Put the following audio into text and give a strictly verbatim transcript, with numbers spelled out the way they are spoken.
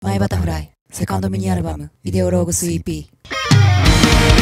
マイバタフライセカンドミニアルバムイデオローグス イーピー